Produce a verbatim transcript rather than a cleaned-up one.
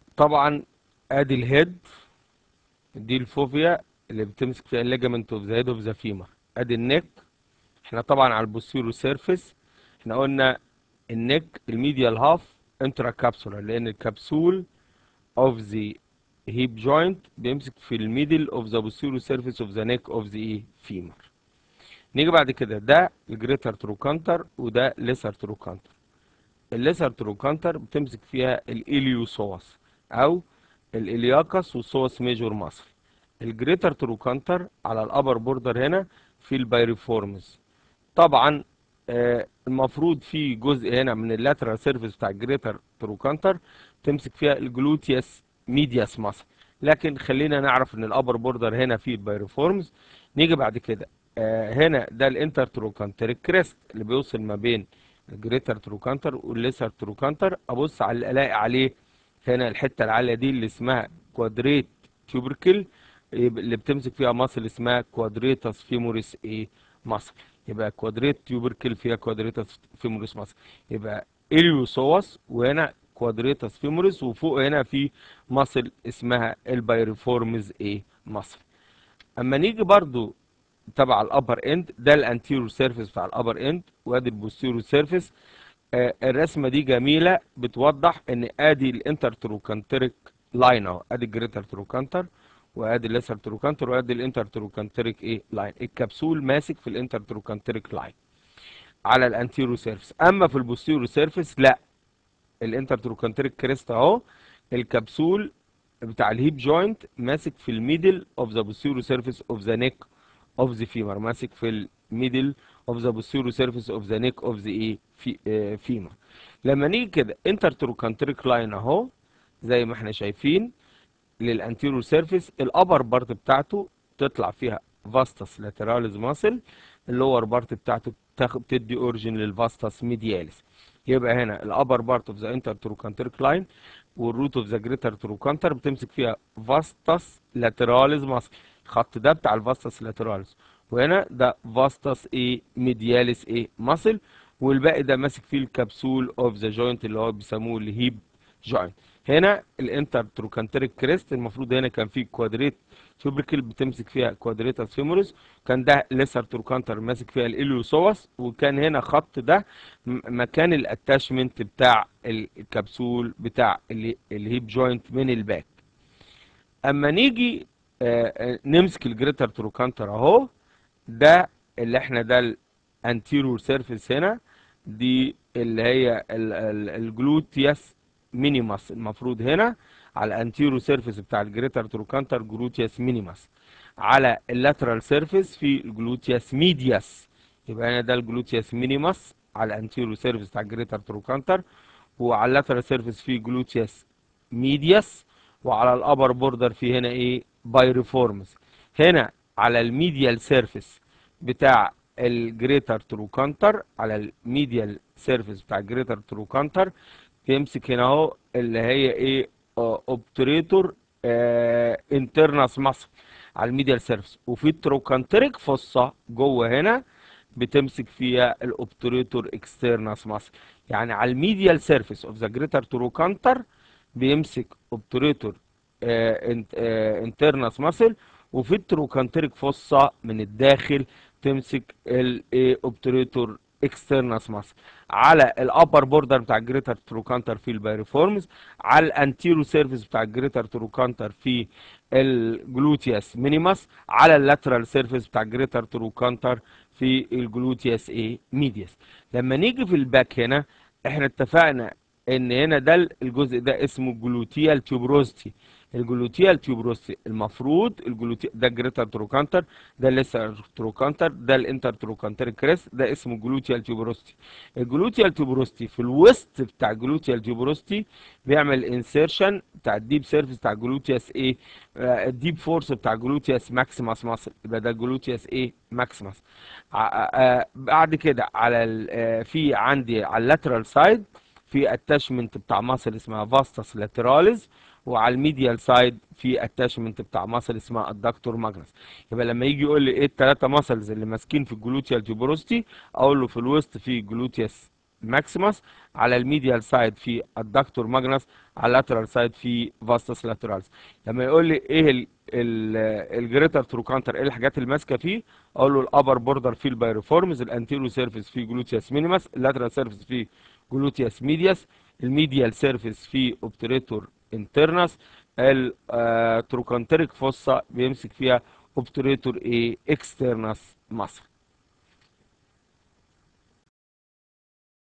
طبعا ادي الهيد، دي الفوفيا اللي بتمسك فيها الليجامنت اوف ذا هيد اوف ذا فيمر. ادي النك، احنا طبعا على البوستيرو سيرفيس احنا قلنا النك الميديال هاف انترا كابسولار، لان الكبسول اوف ذا هيب جوينت بيمسك في الميدل اوف ذا بوستيرو سيرفيس اوف ذا نيك اوف ذا ايه فيمر. نيجي بعد كده ده الجريتر تروكانتر وده ليسر تروكانتر. الليسر تروكانتر بتمسك فيها الاليوسوس او الالياكس والسوس ميجور ماسل. الجريتر تروكانتر على الابر بوردر هنا في البايريفورمز. طبعا آه المفروض في جزء هنا من اللاترال سيرفيس بتاع الجريتر تروكانتر تمسك فيها الجلوتيوس ميدياس ماسل، لكن خلينا نعرف ان الابر بوردر هنا في البايريفورمز. نيجي بعد كده آه هنا ده الانتر تروكانتريك كريست اللي بيوصل ما بين الجريتر تروكانتر والليسر تروكانتر. ابص على الاقي عليه هنا الحته العاليه دي اللي اسمها كوادريت تيوبركل، اللي بتمسك فيها ماسل اسمها كوادريتاس فيموريس ايه ماسل. يبقى كوادريت تيوبركل فيها كوادريتاس فيموريس ماسل، يبقى اليوسوس وهنا كوادريتاس فيموريس، وفوق هنا في ماسل اسمها البايريفورمز ايه ماسل. اما نيجي برضو تبع الابر اند، ده الانتيرور سيرفيس بتاع الابر اند وادي البوستيرور سيرفيس. آه الرسمه دي جميله بتوضح ان ادي الانتر تروكانتريك لاين اهو، ادي الجريتر تروكانتر وادي الليسر تروكانتر وادي الانتر تروكانتريك ايه لاين. الكبسول ماسك في الانتر تروكانتريك لاين على الانتيرو سيرفيس. اما في البوستيرو سيرفيس لا، الانتر تروكانتريك كريست اهو، الكبسول بتاع الهيب جوينت ماسك في الميدل اوف ذا بوستيرو سيرفيس اوف ذا نيك اوف ذا فيمر، ماسك في الميدل اوف ذا بوستيرو سيرفيس اوف ذا نيك اوف ذا ايه في آه فيمر. لما نيجي كده انتر تروكانتريك لاين اهو زي ما احنا شايفين للانتيرو سيرفيس، الابر بارت بتاعته تطلع فيها فاستس لاتراليز ماسل، اللور بارت بتاعته بتاخد بتدي اوريجين للفاستس ميدياليس. يبقى هنا الابر بارت اوف ذا انتر تروكانتريك لاين والروت اوف ذا جريتر تروكانتر بتمسك فيها فاستس لاتراليز ماسل، الخط ده بتاع الفاستس لاتراليز، وهنا ده فاستس ايه ميدياليس ايه ماسل، والباقي ده ماسك فيه الكبسول اوف ذا جوينت اللي هو بيسموه الهيب جوينت. هنا الانتر تروكانتريك كريست المفروض هنا كان في كوادريت تيوبركل بتمسك فيها كوادريتاس فيموريس، كان ده ليسر تروكانتر ماسك فيها الاليوسوس، وكان هنا خط ده مكان الاتاشمنت بتاع الكبسول بتاع الهيب جوينت من الباك. اما نيجي آه نمسك الجريتر تروكانتر اهو، ده اللي احنا ده الانتيرور سيرفيس هنا، دي اللي هي الجلوتياس مينيماس، المفروض هنا على الانتيرو سيرفيس بتاع الجريتر تروكانتر جلوتياس مينيماس، على اللاترال سيرفيس في الجلوتياس ميدياس، يبقى هنا ده الجلوتياس مينيماس على الانتيرو سيرفيس بتاع الجريتر تروكانتر، وعلى اللاترال سيرفيس في جلوتياس ميدياس، وعلى الابر بوردر في هنا ايه بايريفورمز. هنا على الميديال سيرفيس بتاع الجريتر تروكانتر، على الميديال سيرفيس بتاع الجريتر تروكانتر يمسك هنا اهو اللي هي ايه اوبتريتور اه انترناس ماسل على الميديال سيرفيس، وفي التروكانتريك فصه جوه هنا بتمسك فيها الاوبتريتور اكسترناس ماسل. يعني على الميديال سيرفيس اوف ذا جريتر تروكانتر بيمسك اوبتريتور انترناس ماسل، وفي التروكانتريك فصه من الداخل تمسك الاوبتريتور اكسترناس ماسل. على الابر بوردر بتاع الجريتر تروكانتر في البايريفورمز، على الانتيرو سيرفيس بتاع الجريتر تروكانتر في الجلوتياس مينيماس، على اللاترال سيرفيس بتاع الجريتر تروكانتر في الجلوتياس ايه ميدياس. لما نيجي في الباك هنا احنا اتفقنا ان هنا ده الجزء ده اسمه جلوتيال تيوبروستي. الجلوتيال تيوبروستي المفروض الجلوتي ده الجريتر تروكانتر، ده الليسر تروكانتر، ده الانتر تروكانتر كريس، ده اسمه جلوتيال تيوبروستي. الجلوتيال تيوبروستي في الوسط بتاع الجلوتيال تيوبروستي بيعمل انسيرشن بتاع الديب سيرفيس بتاع الجلوتياس ايه آه الديب فورس بتاع الجلوتياس ماكسيماس ماسل، يبقى ده الجلوتياس ايه ماكسيماس. آه بعد كده على آه في عندي على اللاترال سايد في اتاشمنت بتاع ماسل اسمها فاستس لاتراليز، وعلى الميديال سايد في اتاشمنت بتاع ماسل اسمها الدكتور ماجنس. يبقى لما يجي يقول لي ايه الثلاثه ماسلز اللي ماسكين في الجلوتيال تيوبروستي، اقول له في الوسط في جلوتياس ماكسيمس، على الميديال سايد في الدكتور ماجنس، على اللاترال سايد في فاستس لاترالز. لما يقول لي ايه الجريتر تروكانتر، ايه الحاجات اللي ماسكه فيه، اقول له الابر بوردر في البايرفورمز، الانتيرو سيرفيس في جلوتيوس مينيمس، اللاترال سيرفيس في جلوتيوس ميدياس، الميديال سيرفيس في اوبتريتور انترنس، التروكانتريك فوسا بيمسك فيها اوبتريتور ايه اكسترنس ماسل.